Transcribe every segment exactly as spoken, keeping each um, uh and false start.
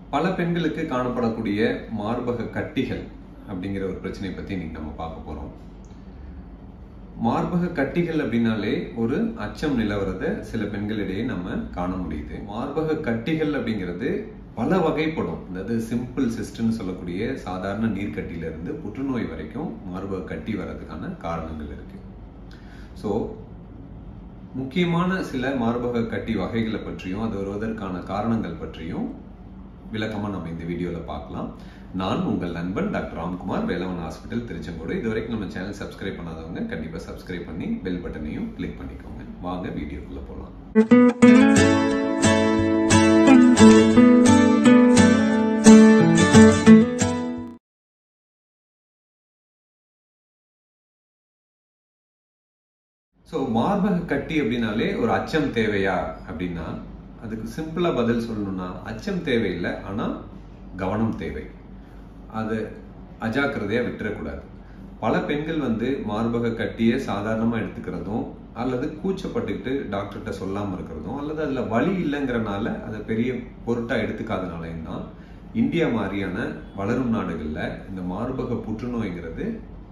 பல பெண்களுக்கு காணப்படக்கூடிய மார்பக கட்டிகள் அப்படிங்கிற ஒரு பிரச்சனையை பத்தி இன்னைக்கு நம்ம பார்க்க போறோம். மார்பக கட்டிகள் அப்படின்னாலே ஒரு அச்சம் நிலவரத சில பெண்களிடையே நம்ம காண முடியுது. மார்பக கட்டிகள் அப்படிங்கிறது பல வகைப்படும். அதாவது சிம்பிள் சிஸ்ட்னு சொல்லக்கூடிய சாதாரண நீர்க்கட்டியில இருந்து புற்றுநோய் வரைக்கும் மார்பக கட்டி வர்றதுக்கான காரணங்கள் இருக்கு. ஸோ முக்கியமான சில மார்பக கட்டி வகைகளை பற்றியும் அது வருவதற்கான காரணங்கள் பற்றியும் விளக்கமா நம்ம இந்த வீடியோல பார்க்கலாம். நான் உங்கள் நண்பன் டாக்டர் ராம்குமார், வேலவன் ஹாஸ்பிட்டல், திருச்செங்கோடு. இது வரைக்கும் நம்ம சேனல் சப்ஸ்கிரைப் பண்ணாதவங்க கண்டிப்பா சப்ஸ்கிரைப் பண்ணி பெல் பட்டனையும் கிளிக் பண்ணிக்கோங்க. வாங்க வீடியோக்குள்ள போலாம். ஸோ மார்பக கட்டி அப்படின்னாலே ஒரு அச்சம் தேவையா அப்படின்னா அதுக்கு சிம்பிளா பதில் சொல்லணும்னா அச்சம் தேவையில்லை, ஆனா கவனம் தேவை. அது அஜாக்கிரதையா விட்டுறக்கூடாது. பல பெண்கள் வந்து மார்பக கட்டியை சாதாரணமா எடுத்துக்கிறதும் அல்லது கூச்சப்பட்டுக்கிட்டு டாக்டர்கிட்ட சொல்லாம இருக்கிறதும் அல்லது அதுல வலி இல்லைங்கிறனால அதை பெரிய பொருட்டா எடுத்துக்காதனாலையும் தான் இந்தியா மாதிரியான வளரும் நாடுகள்ல இந்த மார்பக புற்றுநோய்ங்கிறது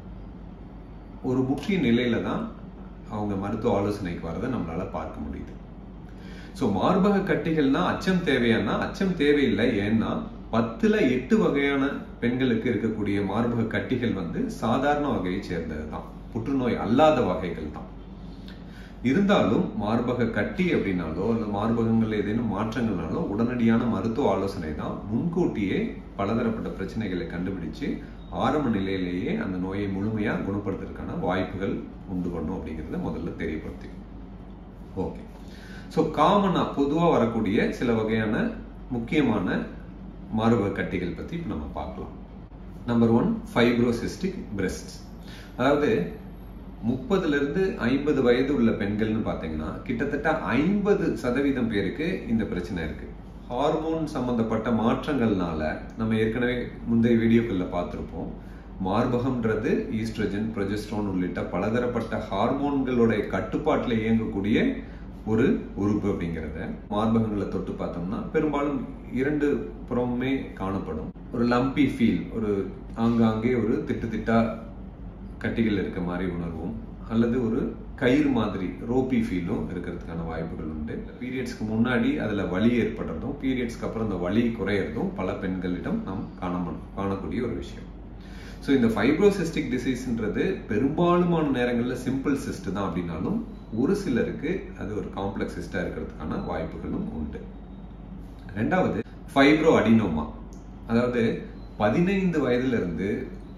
ஒரு முற்றிய நிலையில தான் அவங்க மருத்துவ ஆலோசனைக்கு வரதை நம்மளால பார்க்க முடியுது. ஸோ மார்பக கட்டிகள்னா அச்சம் தேவையானா அச்சம் தேவையில்லை. ஏன்னா பத்துல எட்டு வகையான பெண்களுக்கு இருக்கக்கூடிய மார்பக கட்டிகள் வந்து சாதாரண வகையை சேர்ந்தது தான், புற்றுநோய் அல்லாத வகைகள் தான். இருந்தாலும் மார்பக கட்டி அப்படின்னாலோ அல்ல மார்பகங்கள் ஏதேனும் மாற்றங்கள்னாலோ உடனடியான மருத்துவ ஆலோசனை தான் முன்கூட்டியே பலதரப்பட்ட பிரச்சனைகளை கண்டுபிடிச்சு ஆரம்ப நிலையிலேயே அந்த நோயை முழுமையா குணப்படுத்துறதுக்கான வாய்ப்புகள் உண்டு பண்ணும் அப்படிங்கிறத முதல்ல தெரியப்படுத்தி. ஓகே, ஸோ காமனா பொதுவாக வரக்கூடிய சில வகையான முக்கியமான மார்பக கட்டிகள் பத்தி இப்ப நம்ம பார்க்கலாம். Number one, fibrocystic breast. அதாவது முப்பதுல இருந்து ஐம்பது வயது உள்ள பெண்கள்னு பாத்தீங்கன்னா கிட்டத்தட்ட ஐம்பது சதவீதம் பேருக்கு இந்த பிரச்சனை இருக்கு. ஹார்மோன் சம்பந்தப்பட்ட மாற்றங்கள்னால நம்ம ஏற்கனவே முந்தைய வீடியோக்கள்ல பார்த்திருப்போம். மார்பகம்ன்றது ஈஸ்ட்ரஜன், ப்ரொஜெஸ்ட்ரான் உள்ளிட்ட பலதரப்பட்ட ஹார்மோன்களுடைய கட்டுப்பாட்டில் இயங்கக்கூடிய ஒரு உறுப்பு அப்படிங்கிறத மார்பகங்களை தொட்டு பார்த்தோம்னா பெரும்பாலும் இரண்டு புறமுமே காணப்படும். ஒரு லம்பி ஃபீல், ஒரு ஆங்காங்கே ஒரு திட்டு திட்டா கட்டிகள் இருக்க மாதிரி உணர்வும் அல்லது ஒரு கயிறு மாதிரி ரோப்பி ஃபீலும் இருக்கிறதுக்கான வாய்ப்புகள் உண்டு. பீரியட்ஸ்க்கு முன்னாடி அதுல வலி ஏற்படுறதும் பீரியட்ஸ்க்கு அப்புறம் அந்த வலி குறையறதும் பல பெண்களிடம் நாம் காண காணக்கூடிய ஒரு விஷயம். ஸோ இந்த ஃபைப்ரோசிஸ்டிக் டிசீஸ்ன்றது பெரும்பாலுமான நேரங்களில் சிம்பிள் சிஸ்ட் தான் அப்படின்னாலும் ஒரு சிலருக்கு அது ஒரு காம்ப்ளெக்ஸ் சிஸ்டா இருக்கிறதுக்கான வாய்ப்புகளும் உண்டு. ரெண்டாவது, ஃபைப்ரோ அடினோமா. அதாவது பதினைந்து வயதுல இருந்து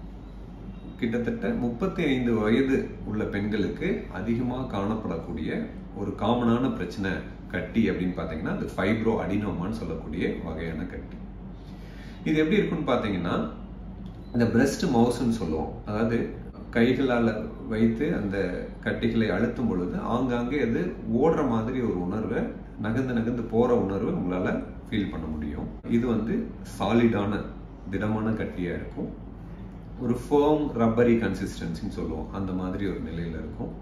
கிட்டத்தட்ட முப்பத்தி ஐந்து வயது உள்ள பெண்களுக்கு அதிகமாக காணப்படக்கூடிய ஒரு காமனான பிரச்சனை கட்டி அப்படின்னு பாத்தீங்கன்னா அது ஃபைப்ரோ அடினோமான்னு சொல்லக்கூடிய வகையான கட்டி. இது எப்படி இருக்குன்னு பாத்தீங்கன்னா இந்த பிரெஸ்ட் மவுஸ்ன்னு சொல்லுவோம். அதாவது கைகளால வைத்து அந்த கட்டிகளை அழுத்தும் பொழுது ஆங்காங்கே அது ஓடுற மாதிரி ஒரு உணர்வை, நகர்ந்து நகர்ந்து போற உணர்வை உங்களால ஃபீல் பண்ண முடியும். இது வந்து சாலிடான திடமான கட்டியா இருக்கும். ஒரு ஃபேர்ம் ரப்பரி கன்சிஸ்டன்சின்னு சொல்லுவோம், அந்த மாதிரி ஒரு நிலையில இருக்கும்.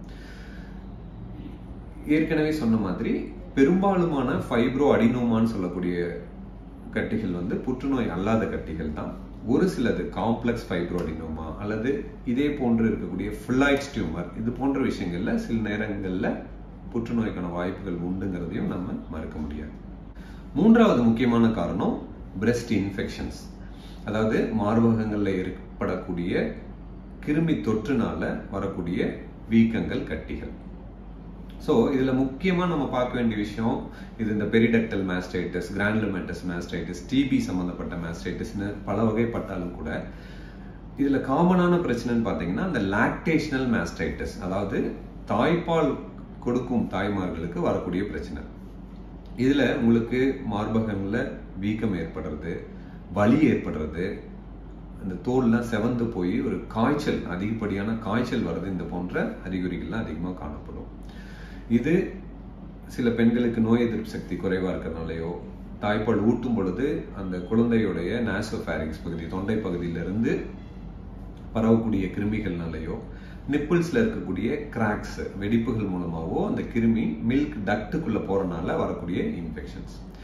ஏற்கனவே சொன்ன மாதிரி பெரும்பாலுமான ஃபைப்ரோ அடினோமான்னு சொல்லக்கூடிய கட்டிகள் வந்து புற்றுநோய் அல்லாத கட்டிகள் தான். ஒரு சிலது காம்ப்ளெக்ஸ் ஃபைப்ரோ அடினோமா அல்லது இதே போன்று இருக்கக்கூடிய ஃபில்லாய்ட்ஸ் டியூமர், இது போன்ற விஷயங்கள்ல சில நேரங்கள்ல புற்றுநோய்க்கான வாய்ப்புகள் உண்டுங்கிறதையும் நம்ம மறுக்க முடியாது. மூன்றாவது முக்கியமான காரணம் பிரெஸ்ட் இன்ஃபெக்ஷன்ஸ். அதாவது மார்பகங்கள்ல ஏற்படக்கூடிய கிருமி தொற்றுனால வரக்கூடிய வீக்கங்கள், கட்டிகள். ஸோ இதுல முக்கியமா நம்ம பார்க்க வேண்டிய விஷயம், இது இந்த periductal mastitis, granulomatous mastitis, TB சம்பந்தப்பட்ட மாஸ்டைட்டிஸ்னு பல வகைப்பட்டாலும் கூட இதுல காமனான பிரச்சனைன்னு பாத்தீங்கன்னா இந்த லாக்டேஷனல் மாஸ்டைட்டிஸ், அதாவது தாய்ப்பால் கொடுக்கும் தாய்மார்களுக்கு வரக்கூடிய பிரச்சனை. இதுல உங்களுக்கு மார்பகங்கள்ல வீக்கம் ஏற்படுறது, வலி ஏற்படுறது, அந்த தோல்லாம் செவந்து போய் ஒரு காய்ச்சல், அதிகப்படியான காய்ச்சல் வர்றது, இந்த போன்ற அறிகுறிகள்லாம் அதிகமாக காணப்படும். இது சில பெண்களுக்கு நோய் எதிர்ப்பு சக்தி குறைவா இருக்கிறதுனாலயோ, தாய்ப்பால் ஊட்டும் பொழுது அந்த குழந்தையுடைய நாசோஃபாரிங்ஸ் பகுதி, தொண்டை பகுதியிலிருந்து பரவக்கூடிய கிருமிகள்னாலயோ, நிப்பிள்ஸ்ல இருக்கக்கூடிய கிராக்ஸ், வெடிப்புகள் மூலமாவோ அந்த கிருமி மில்க் டக்டுக்குள்ள போறனால வரக்கூடிய இன்ஃபெக்ஷன்ஸ்.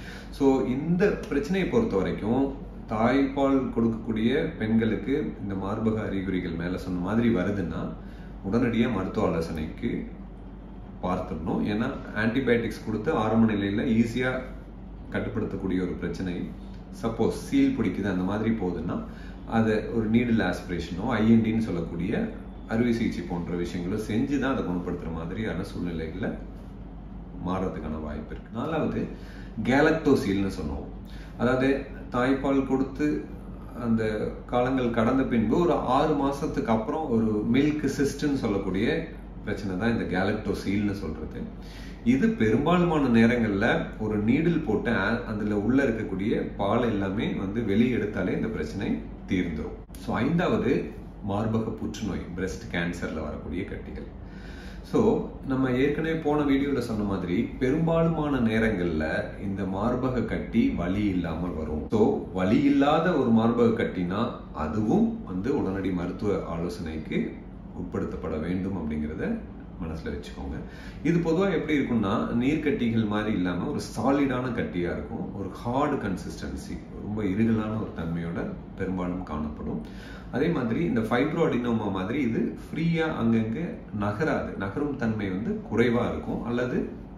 ஸோ இந்த பிரச்சனையை பொறுத்த வரைக்கும் தாய்ப்பால் கொடுக்கக்கூடிய பெண்களுக்கு இந்த மார்பக அறிகுறிகள் மேலே சொன்ன மாதிரி வருதுன்னா உடனடியாக மருத்துவ ஆலோசனைக்கு பார்த்துடணும். ஏன்னா ஆன்டிபயோட்டிக்ஸ் கொடுத்து ஆரம்ப நிலையில் ஈஸியாக கட்டுப்படுத்தக்கூடிய ஒரு பிரச்சனை சப்போஸ் சீல் பிடிக்குது அந்த மாதிரி போகுதுன்னா அதை ஒரு நீடில் ஆஸ்பிரேஷனோ ஐஎன்டின்னு சொல்லக்கூடிய அறுவை சிகிச்சை போன்ற விஷயங்களும் செஞ்சு தான் அதை குணப்படுத்துகிற மாதிரியான சூழ்நிலைகளில் மாறுறதுக்கான வாய்ப்பு இருக்குது. நாலாவது கேலக்டோசீல்னு சொன்னோம். அதாவது தாய்ப்பால் கொடுத்து அந்த காலங்கள் கடந்த பின்பு ஒரு ஆறு மாசத்துக்கு அப்புறம் ஒரு மில்க் சிஸ்ட்னு சொல்லக்கூடிய பிரச்சனை தான் இந்த கேலக்டோசீல்னு சொல்றது. இது பெரும்பாலுமான நேரங்கள்ல ஒரு நீடில் போட்டு அதுல உள்ள இருக்கக்கூடிய பால் எல்லாமே வந்து வெளியே எடுத்தாலே இந்த பிரச்சனை தீர்ந்துடும். ஸோ ஐந்தாவது மார்பக புற்றுநோய், பிரெஸ்ட் கேன்சர்ல வரக்கூடிய கட்டிகள். ஸோ நம்ம ஏற்கனவே போன வீடியோவில் சொன்ன மாதிரி பெரும்பாலுமான நேரங்களில் இந்த மார்பக கட்டி வலி இல்லாமல் வரும். ஸோ வலி இல்லாத ஒரு மார்பக கட்டினா அதுவும் வந்து உடனடி மருத்துவ ஆலோசனைக்கு உட்படுத்தப்பட வேண்டும் அப்படிங்கிறத மனசில் வச்சுக்கோங்க. இது பொதுவாக எப்படி இருக்கும்னா நீர்க்கட்டிகள் மாதிரி இல்லாமல் ஒரு சாலிடான கட்டியாக இருக்கும். ஒரு ஹார்டு கன்சிஸ்டன்சி, ரொம்ப இருகலான ஒரு தன்மையோட பெரும்பாலும் காணப்படும். அதே மாதிரி இந்த ஃபைப்ரோ அடினோமா மாதிரி இது ஃப்ரீயா அங்கங்கே நகராது, நகரும் தன்மை வந்து குறைவா இருக்கும். அல்லது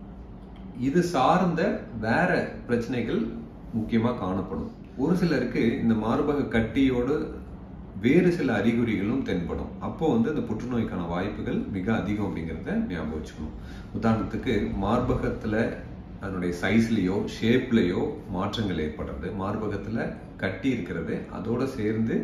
இது சார்ந்த வேற பிரச்சனைகள் முக்கியமா காணப்படும். ஒரு சிலருக்கு இந்த மார்பக கட்டியோடு வேறு சில அறிகுறிகளும் தென்படும். அப்போ வந்து இந்த புற்றுநோய்க்கான வாய்ப்புகள் மிக அதிகம் அப்படிங்கிறத ஞாபகம் வச்சுக்கணும். உதாரணத்துக்கு மார்பகத்துல அதனுடைய சைஸ்லயோ ஷேப்லயோ மாற்றங்கள் ஏற்படுறது, மார்பகத்துல கட்டி இருக்கிறது, அதோட சேர்ந்து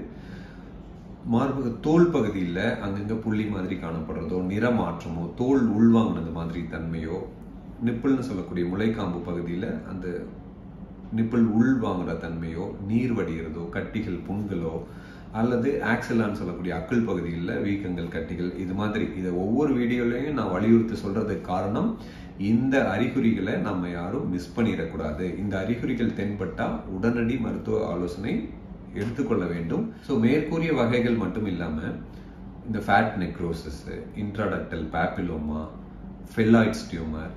மார்பக தோல் பகுதியில் அங்கங்க புள்ளி மாதிரி காணப்படுறதோ, நிறமாற்றமோ, தோல் உள்வாங்கினது மாதிரி தன்மையோ, நிப்பிள்னு சொல்லக்கூடிய முளைக்காம்பு பகுதியில் அந்த நிப்பிள் உள்வாங்குற தன்மையோ, நீர் வடிகிறதோ, கட்டிகள் புண்களோ, அல்லது ஆக்சலான்னு சொல்லக்கூடிய அக்குள் பகுதியில் வீக்கங்கள் கட்டிகள், இது மாதிரி இதை ஒவ்வொரு வீடியோலையும் நான் வலியுறுத்தி சொல்றதுக்கு காரணம் இந்த அறிகுறிகளை நம்ம யாரும் மிஸ் பண்ணிடக்கூடாது. இந்த அறிகுறிகள் தென்பட்டா உடனடி மருத்துவ ஆலோசனை எடுத்துக்கொள்ள வேண்டும். ஸோ மேற்கூறிய வகைகள் மட்டும் இல்லாமல் இந்த fat necrosis, intraductal papilloma, phyllodes tumour,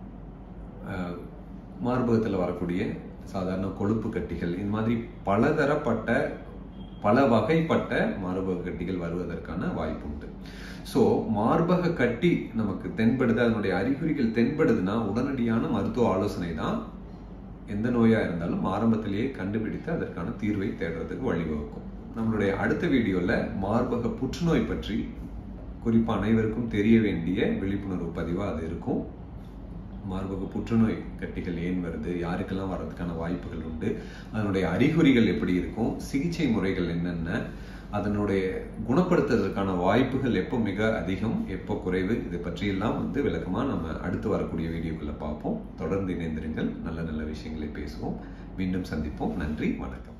மார்பகத்தில் வரக்கூடிய சாதாரண கொழுப்பு கட்டிகள், இந்த மாதிரி பலதரப்பட்ட பல வகைப்பட்ட மார்பக கட்டிகள் வருவதற்கான வாய்ப்பு உண்டு. ஸோ மார்பக கட்டி நமக்கு தென்படுது, அதனுடைய அறிகுறிகள் தென்படுதுன்னா உடனடியான மருத்துவ ஆலோசனை தான் எந்த நோயா இருந்தாலும் ஆரம்பத்திலேயே கண்டுபிடித்து அதற்கான தீர்வை தேடுறதுக்கு வழிவகுக்கும். நம்மளுடைய அடுத்த வீடியோல மார்பக புற்றுநோய் பற்றி குறிப்பா அனைவருக்கும் தெரிய வேண்டிய விழிப்புணர்வு பதிவா அது இருக்கும். மார்பக புற்றுநோய் கட்டிகள் ஏன் வருது, யாருக்கெல்லாம் வர்றதுக்கான வாய்ப்புகள் உண்டு, அதனுடைய அறிகுறிகள் எப்படி இருக்கும், சிகிச்சை முறைகள் என்னென்ன, அதனுடைய குணப்படுத்துறதுக்கான வாய்ப்புகள் எப்போ மிக அதிகம், எப்போ குறைவு, இதை பற்றியெல்லாம் வந்து விளக்கமா நம்ம அடுத்து வரக்கூடிய வீடியோக்குள்ள பார்ப்போம். தொடர்ந்து இணைந்திருங்கள். நல்ல நல்ல விஷயங்களை பேசுவோம். மீண்டும் சந்திப்போம். நன்றி, வணக்கம்.